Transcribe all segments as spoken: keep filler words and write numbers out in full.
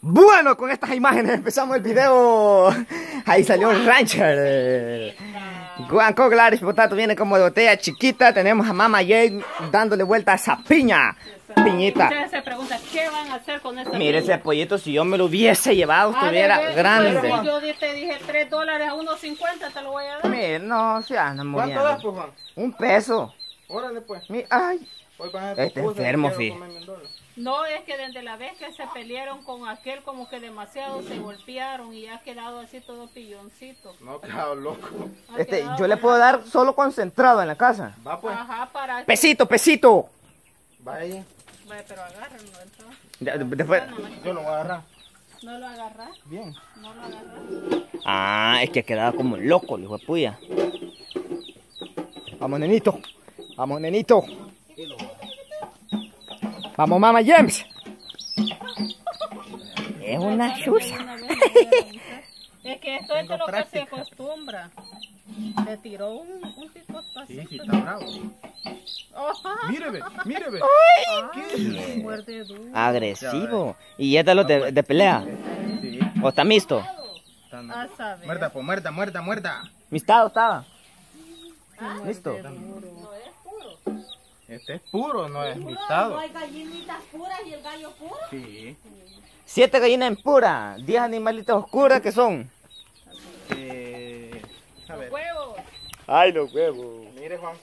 Bueno, con estas imágenes empezamos el video. Ahí salió el rancher. Guanco Gladys Potato viene como de botella chiquita. Tenemos a Mama Jane dándole vuelta a esa piña. Piñita. Ustedes se preguntan, ¿qué van a hacer con esa piña? Mire ese pollito, si yo me lo hubiese llevado, estuviera ver, grande. Pero yo te dije tres dólares a uno cincuenta, te lo voy a dar. Mire, no, se anda muriendo. ¿Cuánto das, pues, Juan? Un peso. Órale, pues. Mire, ay. Hoy van a Este enfermo, sí. No, es que desde la vez que se pelearon con aquel, como que demasiado se golpearon y ha quedado así todo pilloncito. No, claro, loco. Ha Este, quedado yo le con puedo la- dar solo concentrado en la casa. Va, pues. Ajá, para que... Pesito, pesito. Va ahí. Vaya, pero agárrenlo entonces. Ya, después. No, no, Yo lo voy a agarrar. no lo agarras, Bien. no lo agarras. Ah, es que quedaba como loco, el hijo de puya. Vamos, nenito. Vamos, nenito. Vamos, Mama James. Es una chucha. Es que esto es Tengo lo que se práctica. acostumbra. Le tiró un, un picoto así. Sí, sí, está bravo. Ajá. Míreme, míreme. Ay, muerde duro. Agresivo. ¿Y este es lo de, de pelea? Sí. ¿O está mixto? Están- A saber. Muerda, pues, muerda, muerda, muerda. Mistado estaba. Ah, Listo. muerde duro. Este es puro, no es ¿No mixtado. hay gallinitas puras y el gallo puro? Sí. Siete gallinas en pura. Diez animalitos oscuras que son. Eh, a ver. Huevos. Ay, los huevos. Mire, Juan.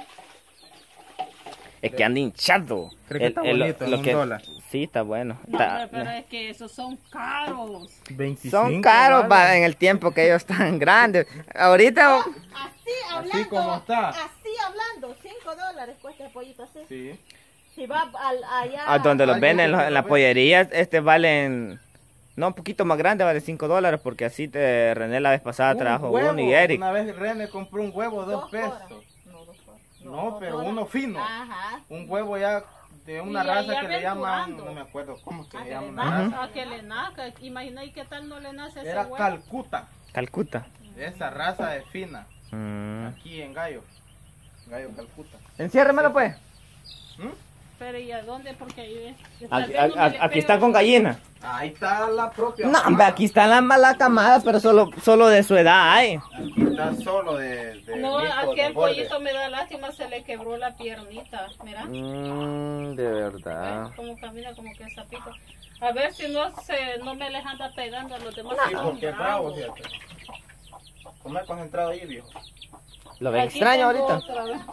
Es que anda hinchado. Creo que está bonito, en un dólar. Sí, está bueno. No, Está- pero es que esos son caros. veinticinco Son caros dólares. va, en el tiempo que ellos están grandes. Ahorita, Así hablando. como está. Así hablando. cinco dólares cuesta el pollito así. Sí. Si va al, allá. a donde los Ay, venden en, yo los- que en lo la veo. pollería, este valen, no, un poquito más grande, vale cinco dólares, porque así te René la vez pasada Un trajo huevo. uno y Eric. Una vez René compró un huevo, dos, Dos pesos. horas. No, dos horas. No, pero dos horas. uno fino. Ajá. Un huevo ya de una Y raza ahí que le llaman, aventurando. no me acuerdo cómo se Ah, le que llama le una nace. raza. A que le nazca. Imagináis qué tal no le nace ese Era huevo. Calcuta. Calcuta. Esa raza es fina. Mm. Aquí en Gallo. Gallo Calcuta. Enciérremelo pues. ¿Mm? Pero ¿y a dónde? Porque ahí es. Aquí, a- a- aquí está con gallina. Ahí está la propia. No, mamá. hombre, aquí está la mala camada, pero solo, solo de su edad hay. Aquí está solo de. de No, listo, de aquel borde. pollito me da lástima, se le quebró la piernita. Mira. Mm, de verdad. ¿Ves? Como camina como que sapito. A ver si no se no me les anda pegando a los demás. Sí, Son porque es bravo, bravos. fíjate. Comer concentrado ahí, viejo. ¿Lo ven Aquí extraño tengo ahorita? otra vez.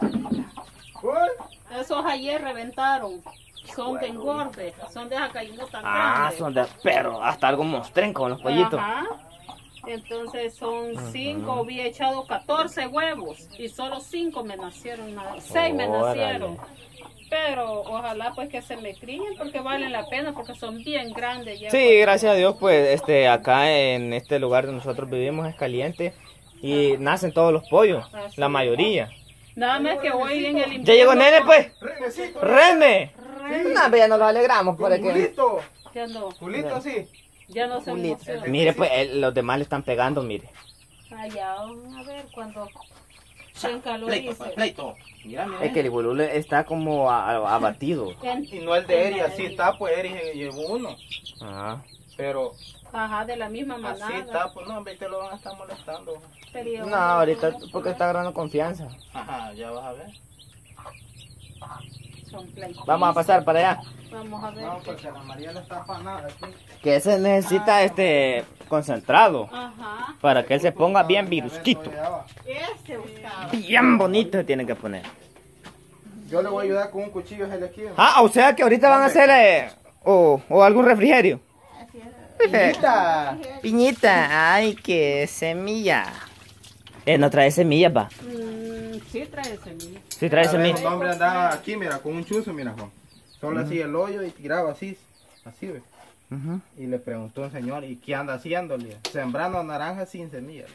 Uy. Esos ayer reventaron. Son de engorde. Son de esa gallina tan Ah, grande. son de perro, hasta algo mostren con los pollitos. Ajá. Entonces son cinco, había echado catorce huevos y solo cinco me nacieron, nada- seis me Órale. nacieron. Pero ojalá pues que se me críen porque valen la pena porque son bien grandes. Ya Sí, cuando- gracias a Dios, pues este acá en este lugar donde nosotros vivimos es caliente y nacen todos los pollos, Así la es. mayoría. Nada más que hoy en el invierno. Ya llegó Nene, pues. Renecito. ¡Rene! No, pero ya nos lo alegramos por aquí. Julito. Ya no, Julito, sí. ya no se Julito. emociona. Mire, pues el- los demás le están pegando, mire. Allá, a ver cuando se Pleito, encalorice. pues, pleito. Mira, mira. Es que el Ibulule está como a- a- abatido. En- Y no el de Eri, así está, pues Eri se llevó uno. Ah. Pero Ajá, de la misma manada. así está, pues no, hombre, te lo van a estar molestando. Pero- No, ahorita porque está agarrando confianza. Ajá, ya vas a ver. Son pleitos. Vamos a pasar para allá. Vamos a ver. No, porque la María no está para nada aquí. Que se necesita este concentrado Ajá. para que él se ponga bien virusquito. Ese buscaba. Bien bonito se tiene que poner. Yo le voy a ayudar con un cuchillo en la esquina. Ah, o sea que ahorita van a hacer eh, o, o algún refrigerio. Piñita. Piñita, ay, qué semilla. Eh, no trae semillas, va. Mm, sí, trae semilla. Sí trae A ver, semillas. un hombre andaba aquí, mira, con un chuzo, mira, Juan. Solo hacía el hoyo y tiraba así, así, ve. Ujú. Y le preguntó un señor, ¿y qué anda haciéndole? Sembrando naranjas sin semillas.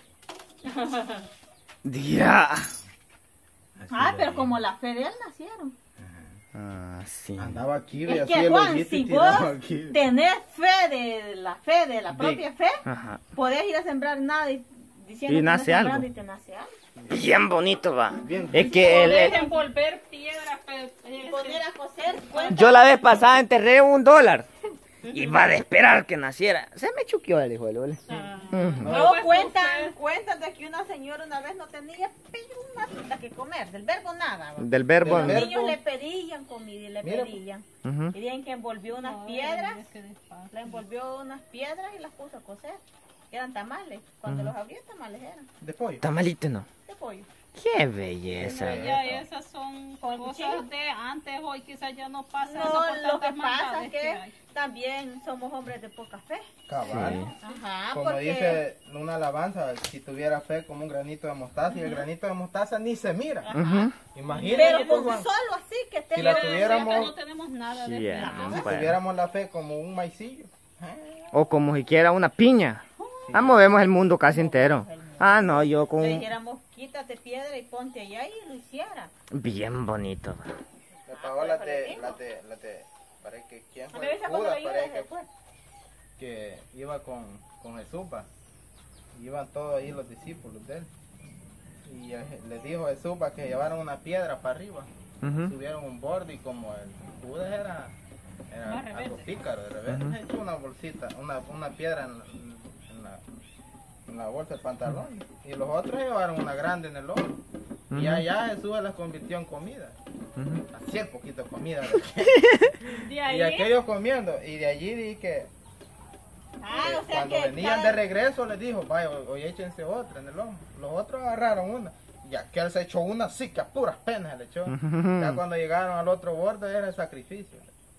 Ya. Ah, pero como la fe de él nacieron. Ah, sí. Andaba aquí, ve, Es así que el Juan, hoyito si y vos tiraba aquí. tenés fe de la fe, de la propia fe, Ajá. podés ir a sembrar nada y diciendo Y que nace no algo. sembrando y te nace algo. Bien bonito, va. Bien. Es que el- el- Dejen volver piedras. pe- Y este, poner a coser, pues, yo la vez pasada enterré un dólar. Y va a esperar que naciera. Se me chuqueó el hijo de Lule. Ah. Ujú. No, pues, cuentan, usted- cuentan de que una señora una vez no tenía pero una fruta que comer, del verbo nada. ¿va? Del verbo. Del Los verbo. niños le pedían comida y le Mira, pedían. Ujú. Y dicen que envolvió unas No, piedras, es que despacio. le envolvió unas piedras y las puso a cocer. Eran tamales. Cuando los abrió, tamales eran. De pollo. Tamalito no. De pollo. Qué belleza. Pero ya esas son Con cosas cuchillo. de antes, hoy quizás ya no pasa eso No, por lo que tantas pasa maldades es que que hay. también somos hombres de poca fe. Cabal. Ajá, Como porque dice una alabanza, si tuviera fe como un granito de mostaza, y el granito de mostaza ni se mira. Ujú. Imagínate, pero pues, con Juan, solo así que Si tenga la Pero tuviéramos- siempre no tenemos nada de Ya, fe. si pues. tuviéramos la fe como un maicillo. O como siquiera una piña. Ah, movemos el mundo casi entero. Ah, no, yo con... le dijéramos quítate piedra y ponte allá y lo hiciera. Bien bonito. Me pagó la de, la de, la de, parece que, ¿quién A fue? mí me cuando Judas, lo iba parece que después. que iba con, con Jesús, va. Iban todos ahí los discípulos de él. Y eh, les dijo Jesús va, que llevaron una piedra para arriba. Ujú. Subieron un borde y como el Judas era, era Más rebelde. algo pícaro, de repente echó una bolsita, una, una piedra en, la- en la, en la bolsa del pantalón. Y los otros llevaron una grande en el hombro. Y allá Jesús las convirtió en comida. Ujú. Hacía poquito de comida. De Y ahí, aquellos comiendo. Y de allí di que Ah, Eh, o sea cuando que venían cada- de regreso les dijo, vaya, hoy, hoy échense otra en el hombro. Los otros agarraron una. Y aquel se echó una así que a puras penas le echó. Ya cuando llegaron al otro borde era el sacrificio.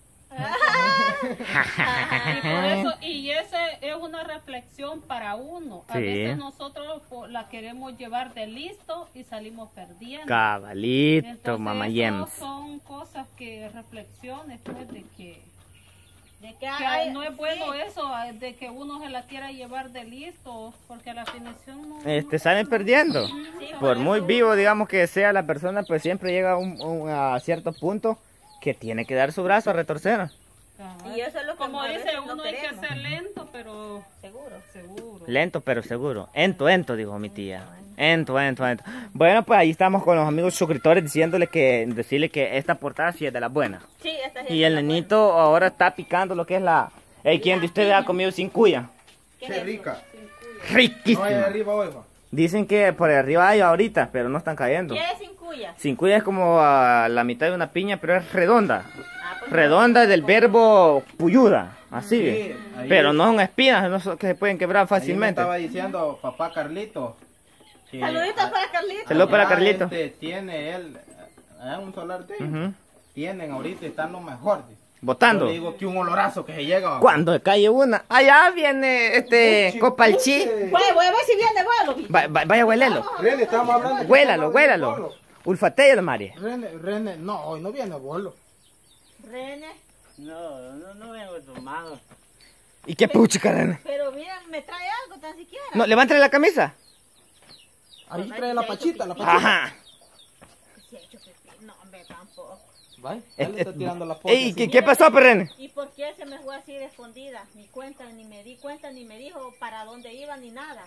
y por eso, y ese es una reflexión para uno. A Sí. veces nosotros po- la queremos llevar de listo y salimos perdiendo. Cabalito, Entonces, mamá eso James. son cosas que reflexiones pues de que, de que que hay- no es bueno sí. eso de que uno se la quiera llevar de listo, porque a la definición no. Este, salen perdiendo. Sí, Por muy eso- vivo, digamos, que sea la persona, pues siempre llega a, un, un- a cierto punto que tiene que dar su brazo a retorcer. Ajá. Y eso es lo que Como a dice veces no uno, hay que queremos. ser lento, pero Seguro. seguro. Lento pero seguro. Ento, ento, dijo mi tía. Ento, ento, ento. Bueno, pues ahí estamos con los amigos suscriptores diciéndole que, decirle que esta portada sí es de las buenas. Sí, esta gente Y el está nenito ahora está picando lo que es la... Ey, ¿quién de ustedes ha comido sin cuya? ¿Qué Qué es eso? rica. No Riquísima. hay arriba hoy, Juan. Dicen que por arriba hay ahorita, pero no están cayendo. ¿Qué es sin cuya? Sin cuya es como a la mitad de una piña, pero es redonda. Ah, pues Redonda del verbo puyuda, así. Sí, ve. ahí- Pero no son espinas, no son que se pueden quebrar Ahí me fácilmente. estaba diciendo papá Carlito. que- saluditos para Carlitos. Saludos para allá, Carlito. este, tiene él, allá en un solar de ellos, Ujú. tienen ahorita, están lo mejor. dice. Botando. Yo le digo que un olorazo que se llega. Cuando cae una, allá viene este copalchi. Voy, voy a ver si viene vuelo. bicho. Va- va- vaya, huélelo. René, estamos hablando. Huélalo, huélalo. Ulfatéalo, Mari. René, René, no, hoy no viene bolo. René, No, no, no vengo tomado. ¿Y qué puchica, René? pero mira, me trae algo tan siquiera. No, levántale la camisa. Ahí trae la pachita, la pachita. Ajá. Sí, hecho pipí. No, hombre, tampoco. Vaya, Eh, él le está eh, tirando la posa. Ey, así. ¿qué, qué pasó, pues, René? ¿Y por qué se me fue así de escondida? Ni cuenta, ni me di cuenta, ni me dijo para dónde iba, ni nada.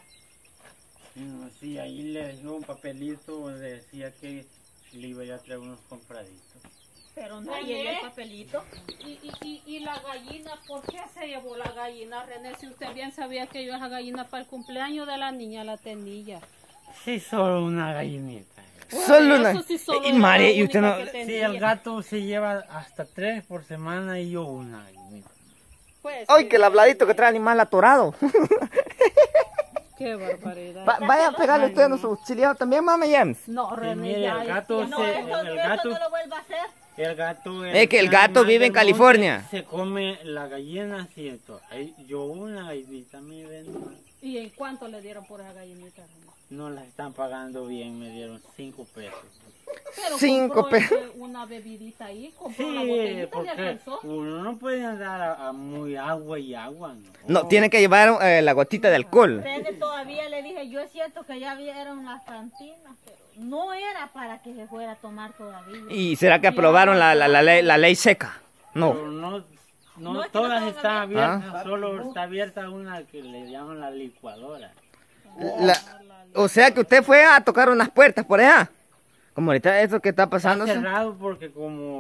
No, sí, ahí le dio un papelito donde decía que le iba a ir a traer unos compraditos. Pero no Oye. llegué el papelito. Y, y, y, y la gallina, ¿por qué se llevó la gallina, René? Si usted bien sabía que yo esa gallina para el cumpleaños de la niña la tenía. Sí, solo una gallinita. Solo una. Eso sí solo Y era Mari, la y usted única no. que Sí, tenía. el gato se lleva hasta tres por semana y yo una gallinita. Pues, Ay, sí. que el habladito que trae animal atorado. Qué barbaridad. Va- vaya a pegarle usted a sus chileados también, mamá James. No, Sí, René, mire, ya, el gato ya No, se- esto, el esto gato- no lo vuelva a hacer. El gato... Es que el gato animal vive en del monte, California. Se come la gallina, cierto. Ahí, yo una gallinita me vendo. ¿Y en cuánto le dieron por esa gallinita, René? No la están pagando bien, me dieron cinco pesos. Pero Cinco compró pesos. este, una bebidita ahí, compró Sí, una botellita y le porque alcanzó. uno no puede andar a, a muy agua y agua, ¿no? No, tiene que llevar eh, la gotita de alcohol. René, todavía le dije, yo es cierto que ya vieron las cantinas, pero no era para que se fuera a tomar todavía. ¿Y será que aprobaron la, la, la, ley, la ley seca? Pero No. no, no, No, es que todas no están estaban abiertas, solo está abierta una que le llaman la licuadora. La- o sea que usted fue a tocar unas puertas por allá. Como ahorita eso que está pasando. Está cerrado porque como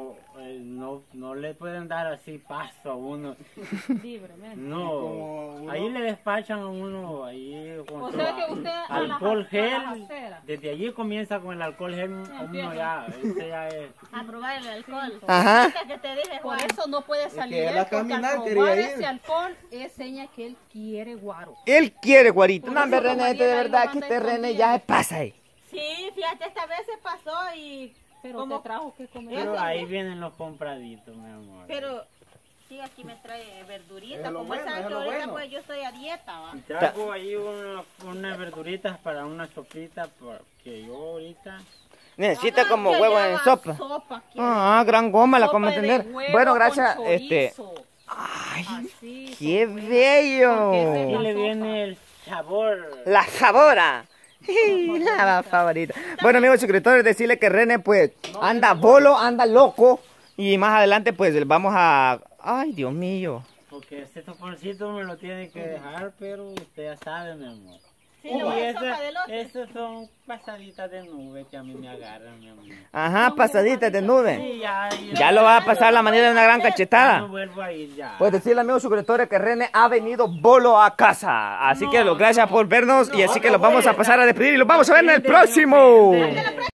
eh, no, no le pueden dar así paso a uno. Libremente. No, Como uno- ahí le despachan a uno, ahí con O su sea que usted a las- alcohol a las gel, aceras. desde allí comienza con el alcohol gel, uno Empieza. ya, ese ya es. A probar el alcohol. Ajá. Esta que te dije, Por Juan. eso no puede salir que él él, a porque al caminar quería probar ir. ese alcohol es seña que él quiere guaro. Él quiere guarito. Por No, hombre, eso René, María este de ahí lo verdad que manda este René escondido. ya se pasa ahí. Sí, fíjate, esta vez se pasó y... Pero ¿Cómo? te trajo que comer. Pero ahí vienen los compraditos, mi amor. Pero... Sí, aquí me trae verdurita. Es lo Como bueno, saben es que lo ahorita bueno. pues yo estoy a dieta, va. Y traigo ahí una- unas verduritas para una sopita, porque yo ahorita... Necesita Ajá, como que huevo lleva en sopa. Sopa, quiere. Ah, gran goma, la Sopa como de entender. huevo Bueno, con gracias, chorizo. este. Ay, Así, qué son buenas. bello. Porque esa es Aquí la le sopa. viene el sabor. La sabora. La favorita. Bueno, amigos suscriptores, decirle que René pues anda bolo, anda loco. Y más adelante pues vamos a... Ay, Dios mío. Porque este toporcito me lo tiene que dejar, pero usted ya sabe, mi amor. Sí, le voy a Y hacer esa- sopa de elote. esas son pasaditas de nube que a mí me agarran, mi amor. Ajá, pasaditas de nube. Sí, ya, Ya lo va a pasar la manera de una gran ya no cachetada. vuelvo a ir ya. Pues decirle amigos suscriptores que René ha venido bolo a casa. Así que los gracias por vernos y así que los vamos a pasar a despedir y los vamos a ver en el próximo.